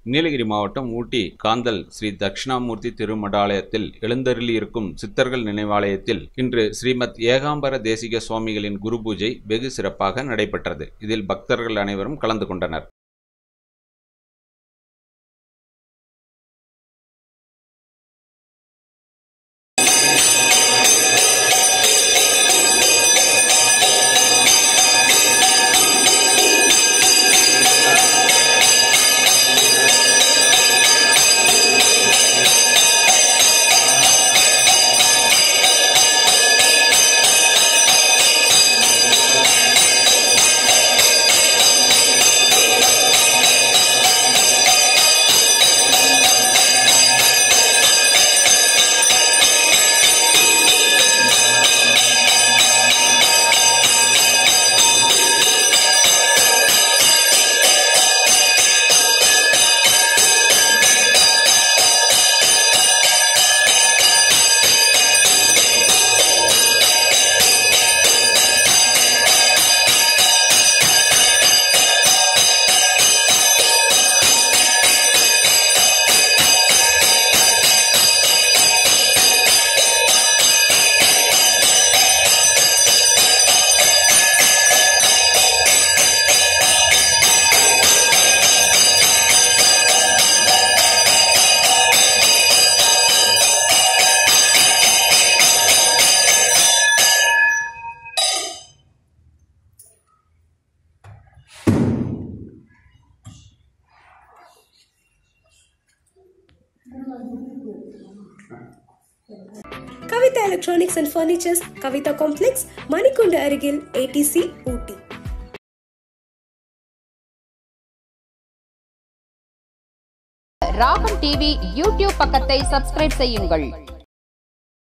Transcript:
நீலகிரி மாவட்டம் ஊட்டி காந்தல் ஸ்ரீ தட்சிணாமூர்த்தி திருமடாலயத்தில் எழுந்தருளியிருக்கும் சித்தர்கள் நினைவாலயத்தில் இன்று ஸ்ரீமத் ஏகாம்பர தேசிக சுவாமிகளின் குரு பூஜை வெகு சிறப்பாக நடைபெற்றது. இதில் பக்தர்கள் அனைவரும் கலந்து கொண்டனர். Kavitha electronics and furnitures, Kavitha complex, Manikundu அருகில், ATC, ஊட்டி. ராகம் டிவி யூடியூப் பக்கத்தை சப்ஸ்கிரைப் செய்யுங்கள்.